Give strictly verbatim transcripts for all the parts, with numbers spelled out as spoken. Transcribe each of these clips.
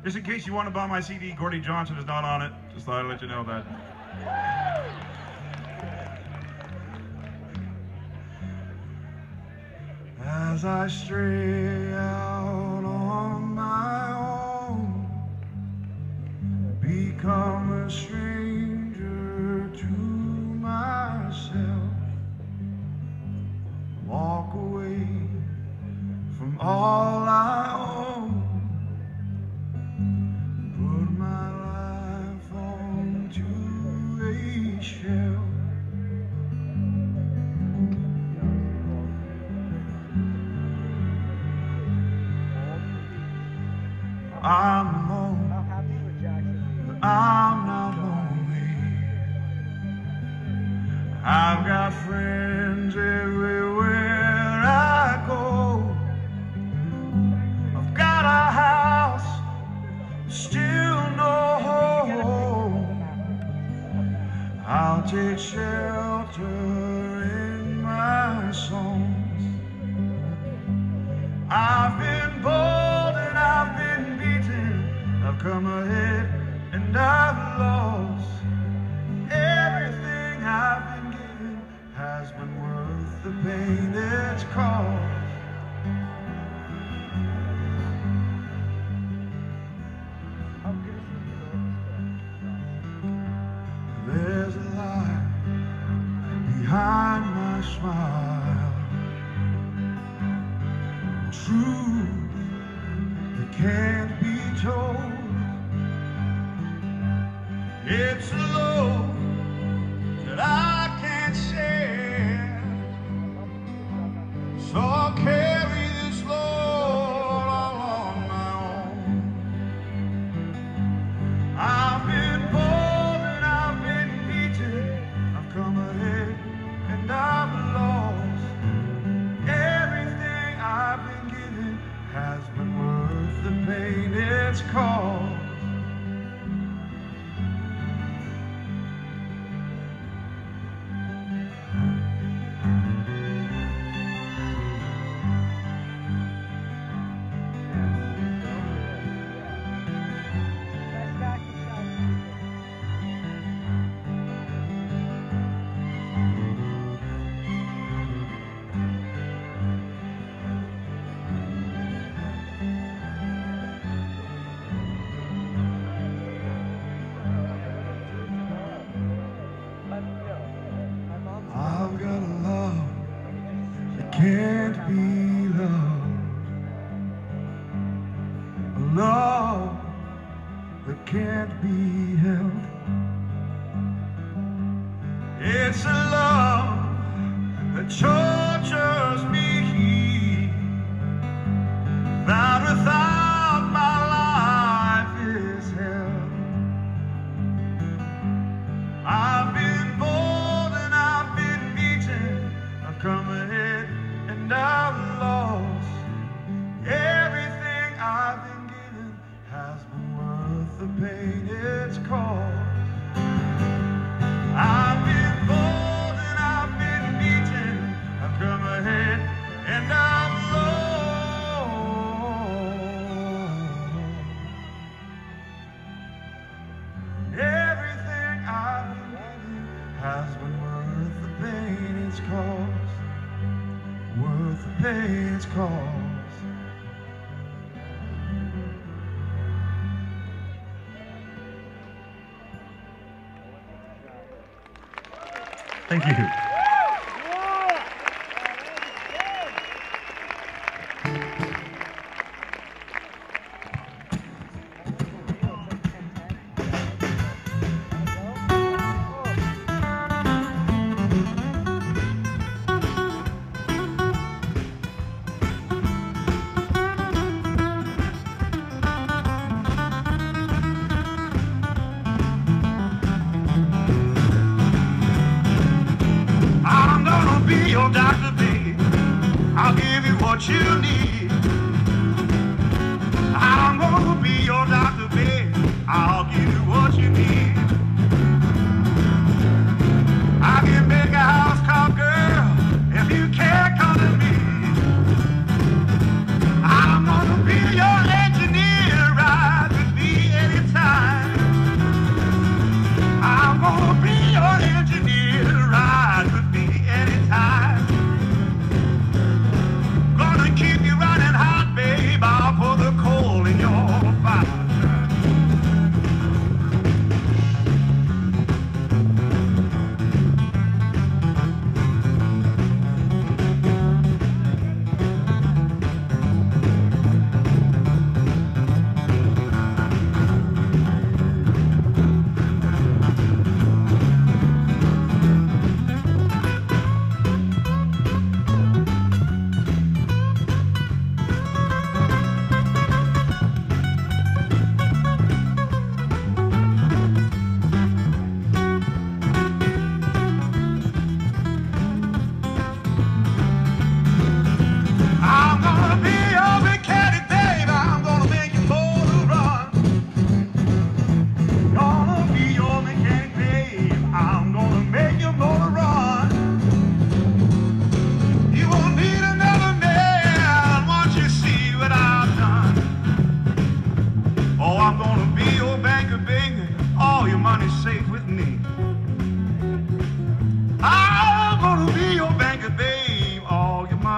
Just in case you want to buy my C D, Gordy Johnson is not on it. Just thought I'd let you know that. As I stray out on my own, become a stranger to myself, walk away from all I own, put my life onto a shelf. I'm alone, but I'm not lonely. I've got friends everywhere I go. I've got a house, still no home. I'll take shelter in my songs. I've been bold and I've been beaten. I've come ahead and I've lost. Everything I've been given has been worth the pain it's caused. There's a lie behind my smile, truth that can't be told. It's a load that I can't share, so I'll carry this load all on my own. I've been bold and I've been beaten. I've come ahead and I've lost. Everything I've been given has been worth the pain it's caused. I've got a love that can't be loved, a love that can't be held. It's a love that tortures me, that without my life is hell. I've been bold and I've been beaten. I've come ahead and I've lost. Everything I've been given has been worth the pain it's caused. I've been bold and I've been beaten. I've come ahead and I've lost. Everything I've been given has been worth the pain it's caused. Worth the pain it's caused. Thank you. Be your doctor, babe. I'll give you what you need. I'm gonna be your doctor, babe. I'll give you what you need. I can make a house call, girl, if you can't come to me. I'm gonna be your engineer, ride with me.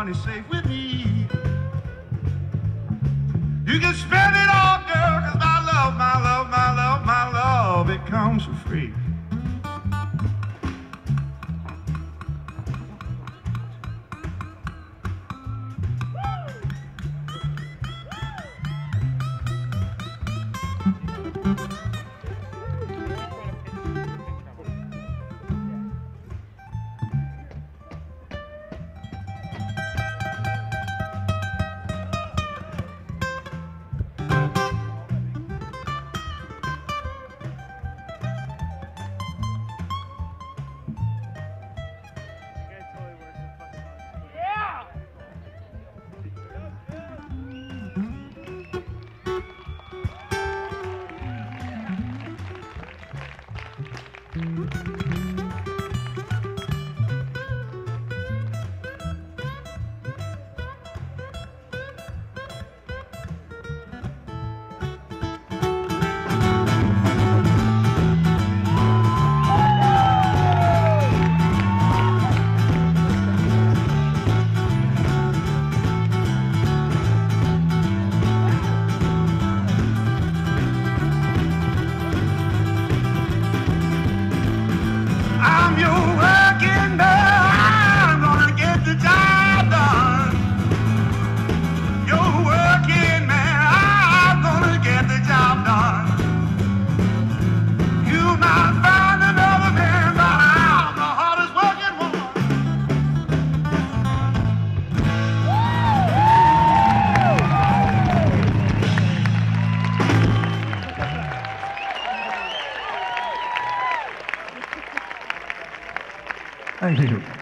money safe with me. You can spend it all, girl, 'cause my love, my love, my love, my love, it comes for free. Thank you.